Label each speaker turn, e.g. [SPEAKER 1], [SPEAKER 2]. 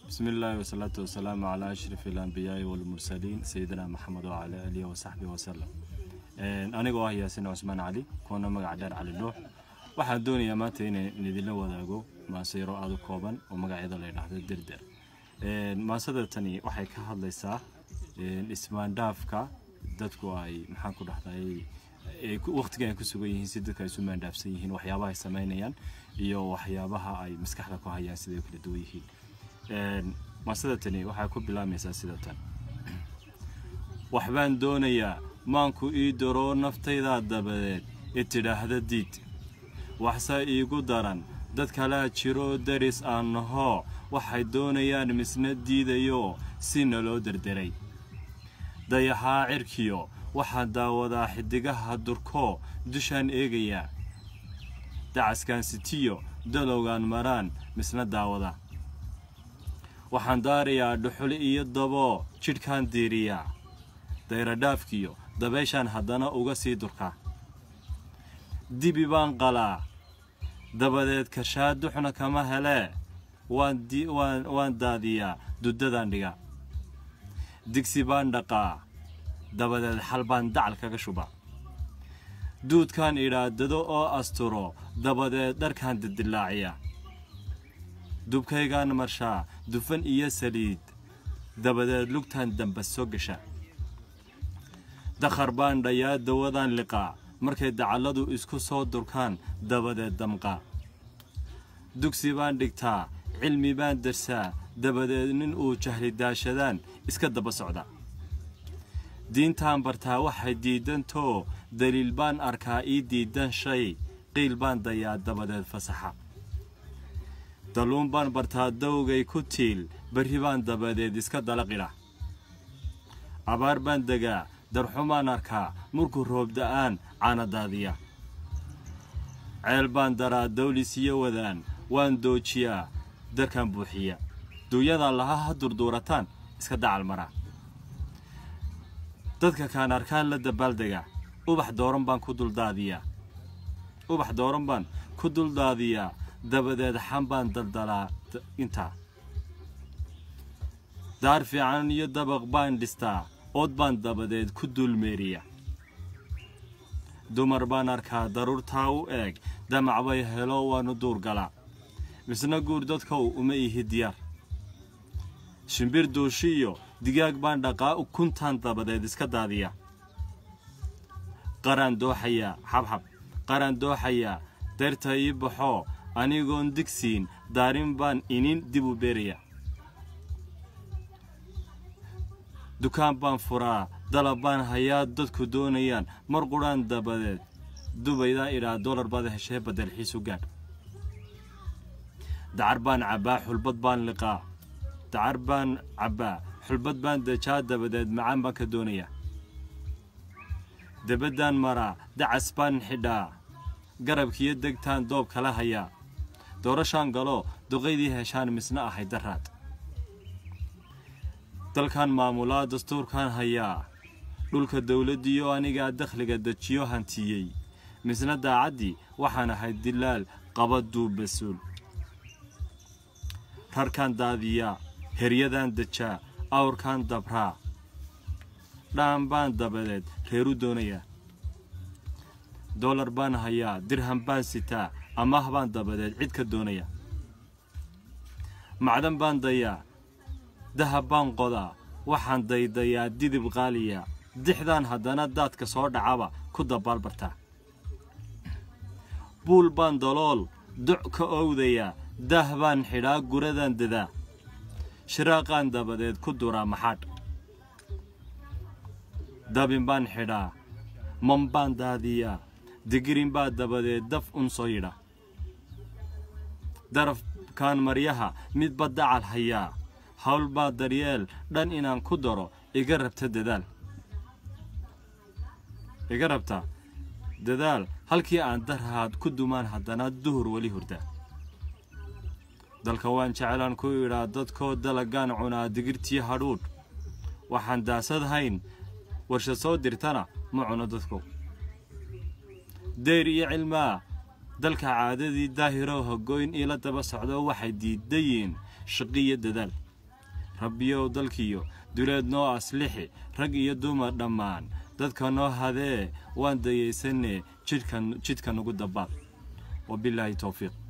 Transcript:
[SPEAKER 1] بسم الله والصلاة والسلام على أشرف الأنبياء والمرسلين سيدنا محمد وعلى آله وصحبه وسلم. أنا جوا ياسين عثمان علي كنا مقعدين على اللوح واحد دوني أماتين نديله وذاقو ما سيروا هذا كوبان ومقعد الله ينحدر الدردر. ما صدرتني واحد كهذا ليس اسمان دافكا دتكو أي محاكو رحتاي وقت كان كسوقي سيدك اسمان دافسيهن وحيابها السماينيان يو وحيابها أي مسكحلكو هيا سيدك لدويهن. ما صدقتني وحاكو بلا مساسدتان وحبان دونيا مانكو إيدرو نفتيدا دبدت اتداهد ديد وحسا إيقو داران داد كلا چيرو داريس آنهو وحي دونيا مسند ديديو سينلو دردري دايحا عركيو وحا داودا حدقها دركو دوشان إيقيا داعس كان ستيو دلوغان مران مسند داودا waxaan daariyaa dhuxul iyo dabo jidhkan diiriyaa dayra dhaafkiyo dabeeshan haddana uga sii durka dibi baan qalaa dabadeed karshaad duxna kama hele waan daadiyaa dudadan dhiga digsi baan dhaqaa dabadeed xal baan dacal kaga shuba duudkan idhaadado oo asturo dabadeed dharkan dildilaaciya dubkaygaan marshaa dufan iyo saliid dabadeed lugtan damba soo gasha dakhar baan dhayaa dawadan liqaa markay dacalladu isku soo durkaan dabadeed damqa dugsi baan dhigtaa cilmi baan darsaa dabadeed nin uu jahli daashadaan iska daba socda diintaan bartaa waxay diidantoo daliil baan arkaa ii diidan shay qiil baan dayaa dabadeed fasaxa daluun baan bartaa dawgay ku tiil berri baan dabadeed iska dalaqila abaar baan degaa darxumaan arkaa murku roob da'aan caana daadiya ceel baan daraa dawlis iyo wadaan waan doojiyaa darkan buuxiya duunyada laha ha durduurataan iska dacal mara dadka kaan arkaan la dabaaldega ubax dooran baan ku duldaadiyaa dabadeed xambaan daldalaa intaa daar fiican iyo dabaq baan dhistaa ood baan dabadeed ku dulmeeriya dumar baan arkaa daruurtaa u eeg damac bay helo waanu duur galaa misna guur dadkow uma ihi diyaar shimbir duushiyo digaag baan dhaqaa ukuntaan dabadeed iska daadiya qaraan dooxayaa deyrta ii baxoo anigoon digsiin daarin baan inin dib u beeraya dukaan baan furaa dalab baan hayaa dadku doonayaan mar quraan dabadeed dubaydaa idhaa dollar baad heshee badalxiis u gaadh dacar baan cabbaa xulbad baan dajaa dabadeed macaan baan ka doonaya dabaddaan maraa dacas baan xidhaa garabkiyo degtaan doob kala hayaa doorashaan galo duqaydii heshaan misna ahay daraad dalkan maamulaa dastuurkan hayaa dhulka dawladdiyo anigaa dakhliga dajiyo hantiyey misna daacaddii waxaan ahay dilaal qaba duubasuul rarkan daadiyaa heryadan dajaa awrkan dabraa dhaan baan dabadeed reeru doonayaa dollar baan hayaa dirham baan sitaa amaah baan dabadeed cid ka doonaya macdan baan dayaa dahab baan qodaa waxaan daydayaa didib qaaliya dixdaan haddana daadka soo dhacaba ku dabaalbartaa buul baan dalool duc ka owdayaa daah baan xidhaa guradan dadaa shiraaqaan dabadeed ku duraa maxaadh dabin baan xidhaa man baan daadiyaa digirin baa dabadeed daf un soo yidha darafkaan maryaha midba dacal hayaa hawl baa daryeel dhan inaan ku daro iga rabta dadaal halkii aan darhaad ku dumaan haddana duhur weli hurda dalka waan jeclaan ku idhaa dadkoo dalagaan cunaa digirtii hadhuudh waxaan daasad hayn warsha soo dirtana ma cuno dadku dayr iyo cilmaa dalka caadadii daahiro hogoyn ila daba socdo waxay diidayiin shaqiyo dadaal rabbiyow dalkiyo duleed noo aslixi rag iyo dumar dhammaan dadka noo hadee waan dayaysanee jidhkan ugu dabaaq wabilaahi tawfiiq